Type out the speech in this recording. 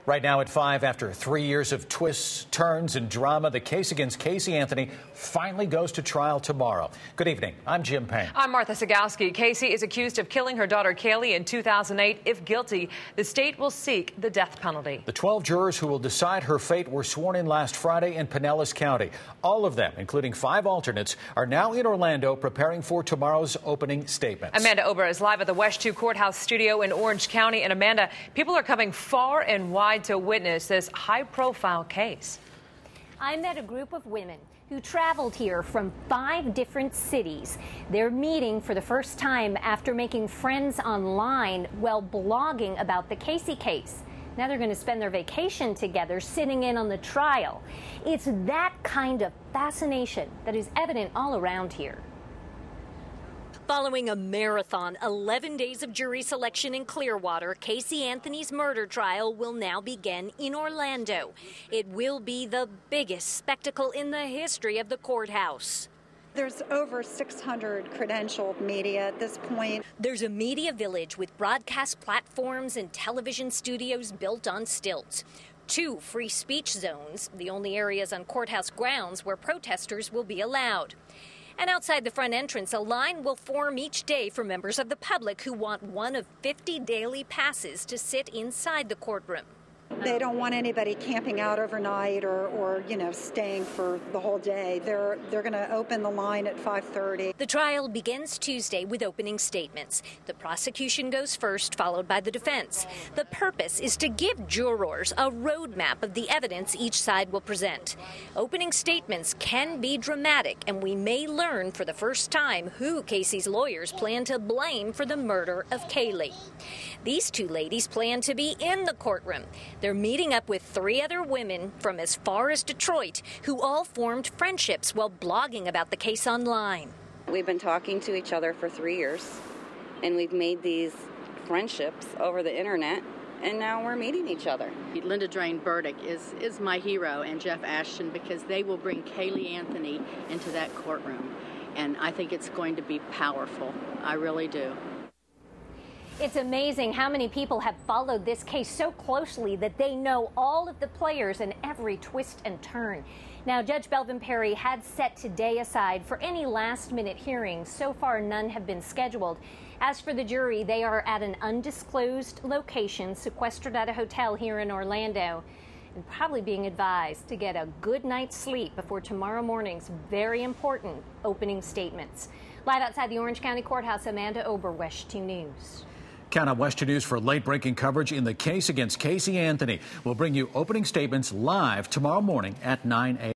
Right now at 5, after 3 years of twists, turns, and drama, the case against Casey Anthony finally goes to trial tomorrow. Good evening. I'm Jim Payne. I'm Martha Sagowski. Casey is accused of killing her daughter Kaylee in 2008. If guilty, the state will seek the death penalty. The 12 jurors who will decide her fate were sworn in last Friday in Pinellas County. All of them, including 5 alternates, are now in Orlando preparing for tomorrow's opening statements. Amanda Ober is live at the WESH 2 Courthouse studio in Orange County. And Amanda, people are coming far and wide to witness this high-profile case. I met a group of women who traveled here from 5 different cities. They're meeting for the first time after making friends online while blogging about the Casey case. Now they're going to spend their vacation together sitting in on the trial. It's that kind of fascination that is evident all around here. Following a marathon, 11 days of jury selection in Clearwater, Casey Anthony's murder trial will now begin in Orlando. It will be the biggest spectacle in the history of the courthouse. There's over 600 credentialed media at this point. There's a media village with broadcast platforms and television studios built on stilts. 2 free speech zones, the only areas on courthouse grounds where protesters will be allowed. And outside the front entrance, a line will form each day for members of the public who want one of 50 daily passes to sit inside the courtroom. They don't want anybody camping out overnight or staying for the whole day. They're going to open the line at 5:30. The trial begins Tuesday with opening statements. The prosecution goes first, followed by the defense. The purpose is to give jurors a roadmap of the evidence each side will present. Opening statements can be dramatic, and we may learn for the first time who Casey's lawyers plan to blame for the murder of Kaylee. These 2 ladies plan to be in the courtroom. They're meeting up with 3 other women from as far as Detroit who all formed friendships while blogging about the case online. We've been talking to each other for 3 years, and we've made these friendships over the internet, and now we're meeting each other. Linda Drain Burdick is my hero, and Jeff Ashton, because they will bring Kaylee Anthony into that courtroom, and I think it's going to be powerful. I really do. It's amazing how many people have followed this case so closely that they know all of the players and every twist and turn. Now, Judge Belvin Perry had set today aside for any last-minute hearings. So far, none have been scheduled. As for the jury, they are at an undisclosed location, sequestered at a hotel here in Orlando, and probably being advised to get a good night's sleep before tomorrow morning's very important opening statements. Live outside the Orange County Courthouse, Amanda Ober, WESH 2 News. Count on WESH 2 News for late-breaking coverage in the case against Casey Anthony. We'll bring you opening statements live tomorrow morning at 9 a.m.